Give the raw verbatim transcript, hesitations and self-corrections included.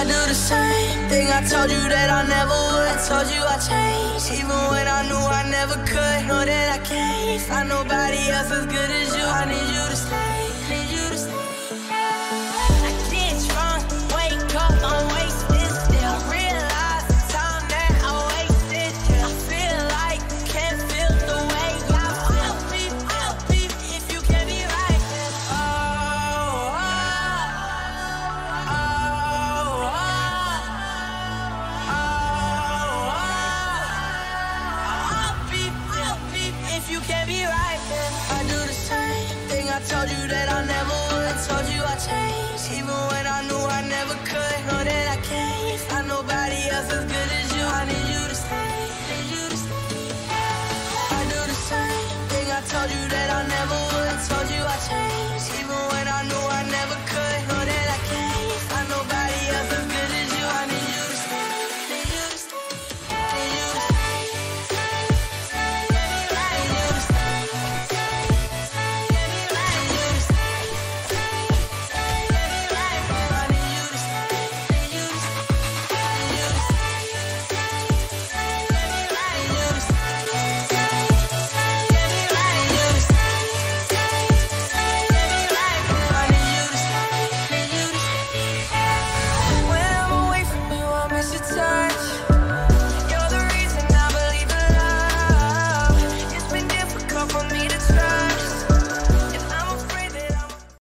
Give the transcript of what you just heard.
I do the same thing I told you that I never would. I told you I changed, even when I knew I never could. Know that I can't find nobody else as good as you.